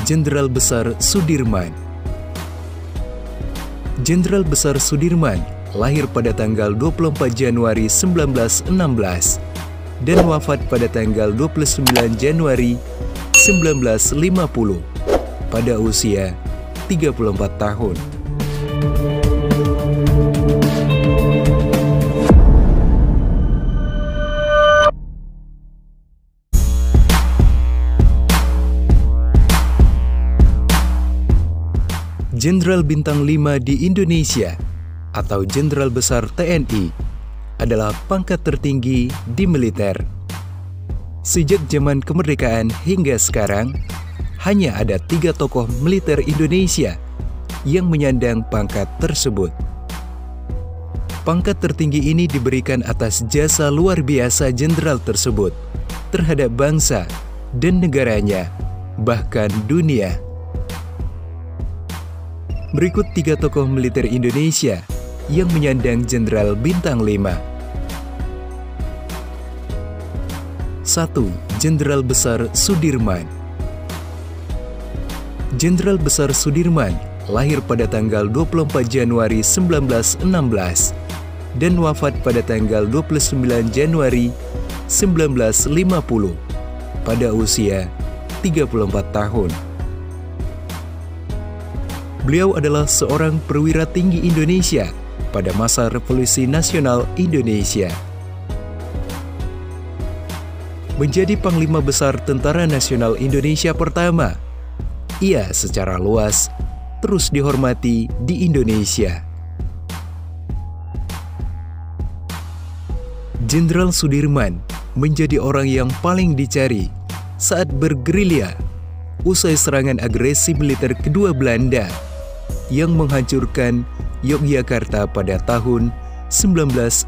Jenderal Besar Sudirman. Jenderal Besar Sudirman lahir pada tanggal 24 Januari 1916 dan wafat pada tanggal 29 Januari 1950 pada usia 34 tahun. Jenderal Bintang 5 di Indonesia atau Jenderal Besar TNI adalah pangkat tertinggi di militer. Sejak zaman kemerdekaan hingga sekarang, hanya ada 3 tokoh militer Indonesia yang menyandang pangkat tersebut. Pangkat tertinggi ini diberikan atas jasa luar biasa jenderal tersebut terhadap bangsa dan negaranya, bahkan dunia. Berikut 3 tokoh militer Indonesia yang menyandang Jenderal Bintang 5. 1. Jenderal Besar Sudirman. Jenderal Besar Sudirman lahir pada tanggal 24 Januari 1916 dan wafat pada tanggal 29 Januari 1950 pada usia 34 tahun. Beliau adalah seorang perwira tinggi Indonesia pada masa Revolusi Nasional Indonesia. Menjadi Panglima Besar Tentara Nasional Indonesia pertama, ia secara luas terus dihormati di Indonesia. Jenderal Sudirman menjadi orang yang paling dicari saat bergerilya usai serangan agresi militer kedua Belanda yang menghancurkan Yogyakarta pada tahun 1948.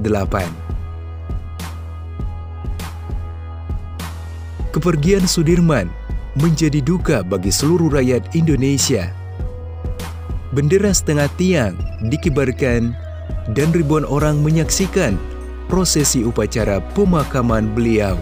Kepergian Sudirman menjadi duka bagi seluruh rakyat Indonesia. Bendera setengah tiang dikibarkan dan ribuan orang menyaksikan prosesi upacara pemakaman beliau.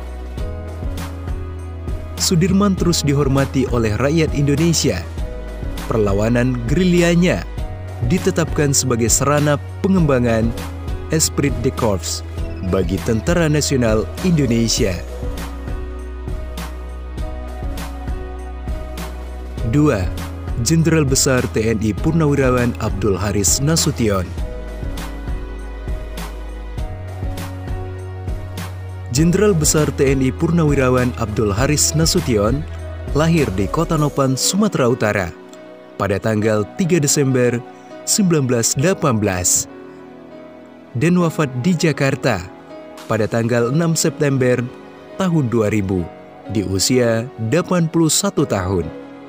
Sudirman terus dihormati oleh rakyat Indonesia. Perlawanan gerilyanya ditetapkan sebagai sarana pengembangan esprit de corps bagi Tentara Nasional Indonesia. 2. Jenderal Besar TNI Purnawirawan Abdul Haris Nasution. Jenderal Besar TNI Purnawirawan Abdul Haris Nasution lahir di Kota Nopan, Sumatera Utara pada tanggal 3 Desember 1918 dan wafat di Jakarta pada tanggal 6 September tahun 2000 di usia 81 tahun.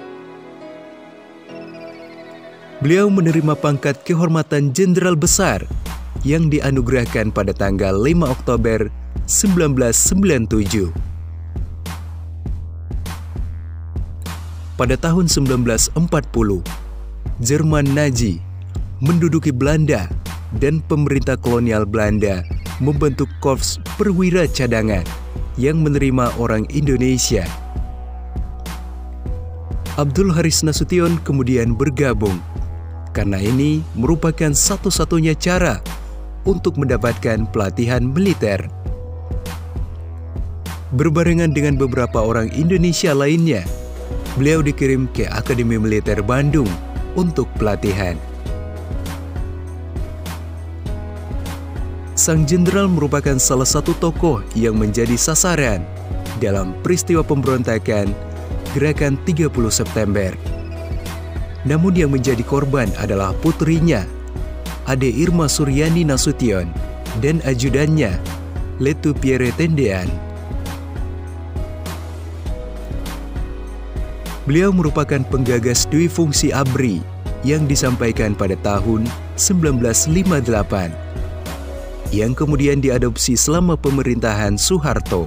Beliau menerima pangkat kehormatan Jenderal Besar yang dianugerahkan pada tanggal 5 Oktober 1997. Pada tahun 1940, Jerman Nazi menduduki Belanda dan pemerintah kolonial Belanda membentuk korps perwira cadangan yang menerima orang Indonesia. Abdul Haris Nasution kemudian bergabung karena ini merupakan satu-satunya cara untuk mendapatkan pelatihan militer. Berbarengan dengan beberapa orang Indonesia lainnya, beliau dikirim ke Akademi Militer Bandung untuk pelatihan. Sang jenderal merupakan salah satu tokoh yang menjadi sasaran dalam peristiwa pemberontakan Gerakan 30 September. Namun yang menjadi korban adalah putrinya, Ade Irma Suryani Nasution, dan ajudannya, Letu Pierre Tendean. Beliau merupakan penggagas Dwi Fungsi ABRI yang disampaikan pada tahun 1958, yang kemudian diadopsi selama pemerintahan Soeharto.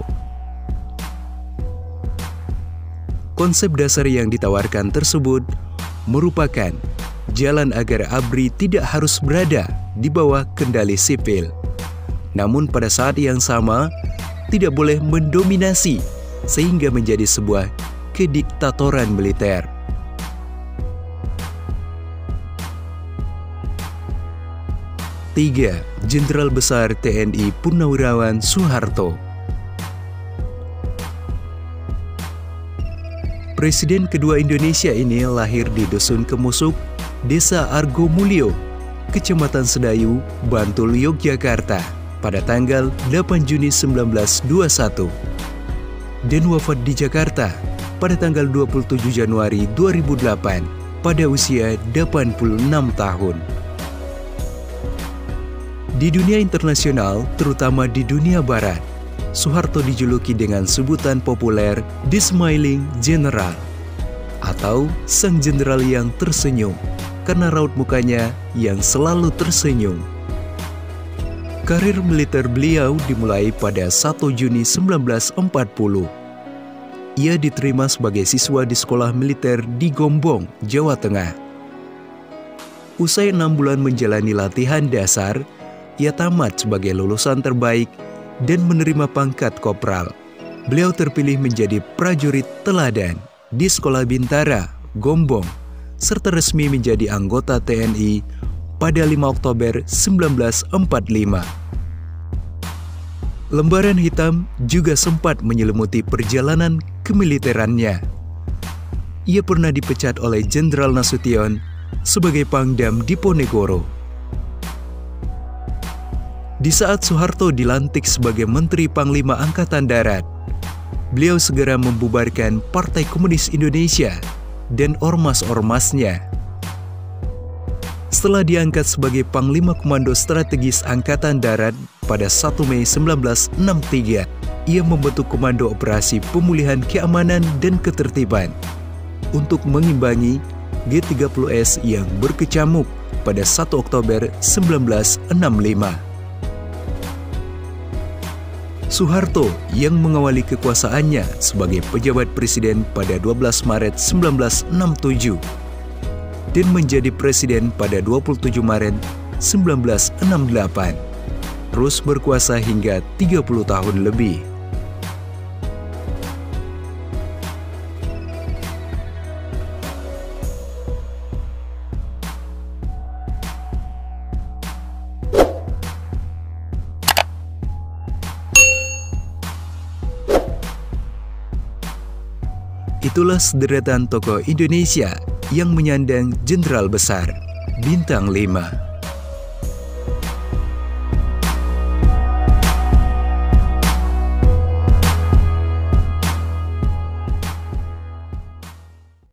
Konsep dasar yang ditawarkan tersebut merupakan jalan agar ABRI tidak harus berada di bawah kendali sipil, namun pada saat yang sama tidak boleh mendominasi sehingga menjadi sebuah kediktatoran militer. Tiga, Jenderal Besar TNI Purnawirawan Soeharto. Presiden kedua Indonesia ini lahir di Dusun Kemusuk, Desa Argomulyo, Kecamatan Sedayu, Bantul, Yogyakarta, pada tanggal 8 Juni 1921. Dan wafat di Jakarta pada tanggal 27 Januari 2008 pada usia 86 tahun. Di dunia internasional, terutama di dunia barat, Soeharto dijuluki dengan sebutan populer The Smiling General atau Sang Jenderal yang tersenyum karena raut mukanya yang selalu tersenyum. Karir militer beliau dimulai pada 1 Juni 1940. Ia diterima sebagai siswa di sekolah militer di Gombong, Jawa Tengah. Usai 6 bulan menjalani latihan dasar, ia tamat sebagai lulusan terbaik dan menerima pangkat kopral. Beliau terpilih menjadi prajurit teladan di Sekolah Bintara, Gombong, serta resmi menjadi anggota TNI pada 5 Oktober 1945. Lembaran hitam juga sempat menyelimuti perjalanan kemiliterannya. Ia pernah dipecat oleh Jenderal Nasution sebagai Pangdam Diponegoro. Di saat Soeharto dilantik sebagai Menteri Panglima Angkatan Darat, beliau segera membubarkan Partai Komunis Indonesia dan ormas-ormasnya. Setelah diangkat sebagai Panglima Komando Strategis Angkatan Darat pada 1 Mei 1963, ia membentuk Komando Operasi Pemulihan Keamanan dan Ketertiban untuk mengimbangi G30S yang berkecamuk pada 1 Oktober 1965. Soeharto yang mengawali kekuasaannya sebagai pejabat presiden pada 12 Maret 1967 dan menjadi presiden pada 27 Maret 1968, terus berkuasa hingga 30 tahun lebih. Itulah sederetan tokoh Indonesia yang menyandang Jenderal Besar Bintang 5.